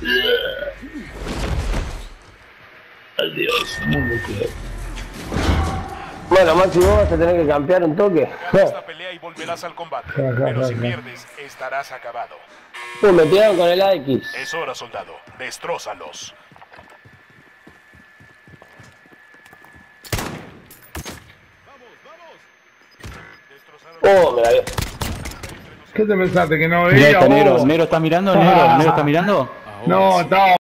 Adiós, mundo que... Bueno, Maxi, vos vas a tener que campear un toque. Gana esta pelea y volverás al combate. Pero si pierdes, estarás acabado. Me tiraron con el AX. Es hora, soldado. Destrózalos. Oh, me la dio. ¿Qué te pensaste? ¿Que no Mirá, veía está negro. vos? Negro está mirando, negro está mirando. No, estaba